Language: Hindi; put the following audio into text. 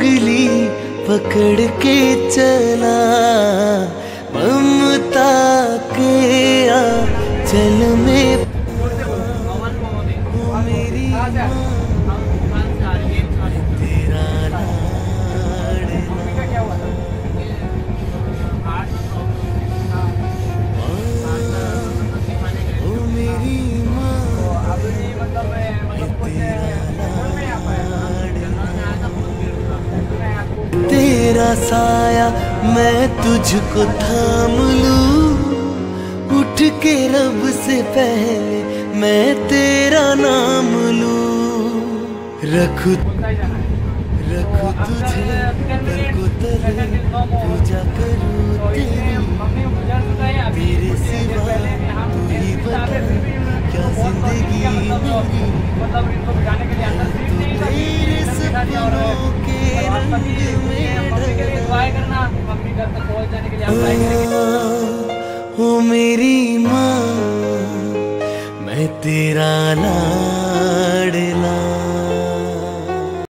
उंगली पकड़ के चला, ममता के आंचल में मेरी तेरा तेरा साया मैं तुझको थाम लूं, उठ के रब से पहले मैं तेरा नाम लूं। रखूं तुझे पल को तले, पूजा करूं तेरे सिवा तू ही बता क्या जिंदगी मेरी। तेरे सपनों के रंग में ओ मेरी माँ मैं तेरा लाडला।